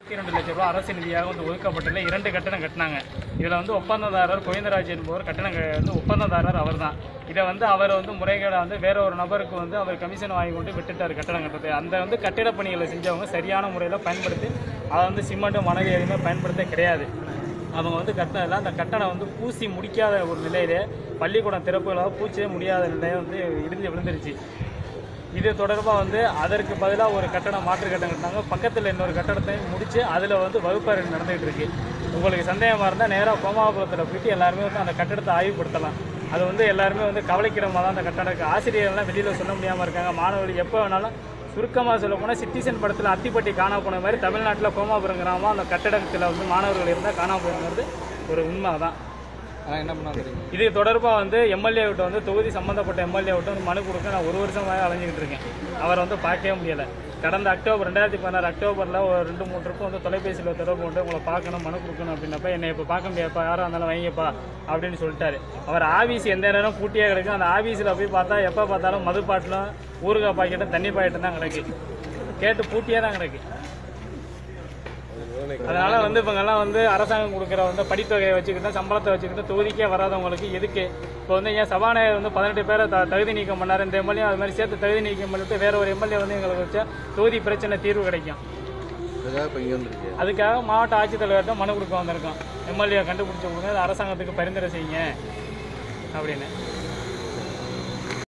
2 லட்சம் ரூபாய் அரசு நிதியாக வந்து ஒதுக்கப்பட்டுள்ள 2 கட்டடம் கட்டினாங்க. இதில் வந்து ஒப்பந்ததாரர் கோவிந்தராஜ் என்பவர் கட்டணம் வந்து ஒப்பந்ததாரர் அவர் தான். இதை வந்து அவர் வந்து முறைகேடாக வந்து வேற ஒரு நபருக்கு வந்து அவர் கமிஷன் வாங்கி கொண்டு விட்டுட்டார் கட்டடம் கட்டுறது. அந்த வந்து கட்டிட பணிகளை செஞ்சவங்க சரியான முறையில் பயன்படுத்தி அதை வந்து சிமெண்ட்டு மணல் எதுவுமே பயன்படுத்த கிடையாது. அவங்க வந்து கட்டினதில் அந்த கட்டணம் வந்து பூசி முடிக்காத ஒரு நிலையிலே பள்ளிக்கூடம் திறப்புகளாக பூச்சே முடியாத நிலையை வந்து இடிஞ்சு விழுந்துருச்சு. இது தொடர்பாக வந்து அதற்கு பதிலாக ஒரு கட்டடம் மாற்று கட்டடம் கட்டினாங்க. பக்கத்தில் இன்னொரு கட்டடத்தையும் முடித்து அதில் வந்து வகுப்பறை நடந்துகிட்டு இருக்கு. உங்களுக்கு சந்தேகமாக இருந்தால் நேராக கோமாபுரத்தில் போயிட்டு எல்லாருமே வந்து அந்த கட்டடத்தை ஆய்வுபடுத்தலாம். அது வந்து எல்லாருமே வந்து கவலைக்கிடமாக தான் அந்த கட்டடம் ஆசிரியர்கள்லாம் வெளியில் சொல்ல முடியாமல் இருக்காங்க. மாணவர்கள் எப்போ வேணாலும் சுருக்கமாக சொல்ல போனால் சிட்டிசன் படத்தில் அத்திப்பட்டி காணா போன மாதிரி தமிழ்நாட்டில் கோமாபுரம் கிராமம் அந்த கட்டடத்தில் வந்து மாணவர்கள் இருந்தால் காணா போயிருங்கிறது ஒரு உண்மை தான். என்ன பண்ணாங்க இது தொடர்பாக வந்து எம்எல்ஏ விட்ட வந்து தொகுதி சம்மந்தப்பட்ட எம்எல்ஏ விட்ட வந்து மனு கொடுக்க நான் 1 வருஷமாக அலைஞ்சிக்கிட்டு இருக்கேன். அவரை வந்து பார்க்கவே முடியலை. கடந்த 2016 அக்டோபரில் ஒரு 2-3 ட்ரிப்பு வந்து தொலைபேசியில் தொடர்பு கொண்டு உங்களை பார்க்கணும் மனு கொடுக்கணும் அப்படின்னப்ப என்னை இப்போ பார்க்க முடியாப்பா, யாராக இருந்தாலும் வைங்கப்பா அப்படின்னு சொல்லிட்டாரு. அவர் ஆஃபீஸ் எந்த நேரம் பூட்டியாக கிடக்கு. அந்த ஆஃபீஸில் போய் பார்த்தா எப்போ பார்த்தாலும் மது பாட்டிலும் ஊறுகாய் பாக்கெட்டும் தண்ணி பாக்கெட்டும் தான் கிடக்கு. கேட்டு பூட்டியாக தான் கிடக்கு. அதனால வந்து இவங்கெல்லாம் வந்து அரசாங்கம் கொடுக்குற வந்து படித்தொகையை வச்சுக்கிட்டு சம்பளத்தை வச்சுக்கிட்டு தொகுதிக்கே வராதவங்களுக்கு எதுக்கு இப்போ வந்து ஏன் சபாநாயகர் வந்து 18 பேரை தகுதி நீக்கம் பண்ணார். இந்த எம்எல்ஏ அது மாதிரி சேர்த்து தகுதி நீக்கம் பண்ணிட்டு வேற ஒரு எம்எல்ஏ வந்து எங்களுக்கு வச்சா தொகுதி பிரச்சனை தீர்வு கிடைக்கும். அதுக்காக மாவட்ட ஆட்சித்தலைவர்கிட்ட மனு கொடுக்க வந்திருக்கோம். எம்எல்ஏ கண்டுபிடிச்ச கொடுங்க அரசாங்கத்துக்கு பரிந்துரை செய்யுங்க அப்படின்னு.